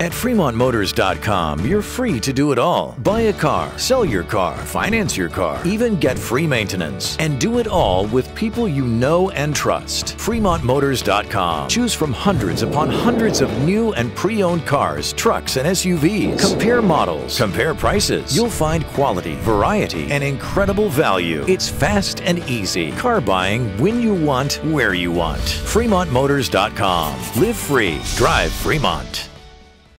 At FremontMotors.com, you're free to do it all. Buy a car, sell your car, finance your car, even get free maintenance. And do it all with people you know and trust. FremontMotors.com. Choose from hundreds upon hundreds of new and pre-owned cars, trucks, and SUVs. Compare models, compare prices. You'll find quality, variety, and incredible value. It's fast and easy. Car buying when you want, where you want. FremontMotors.com. Live free. Drive Fremont.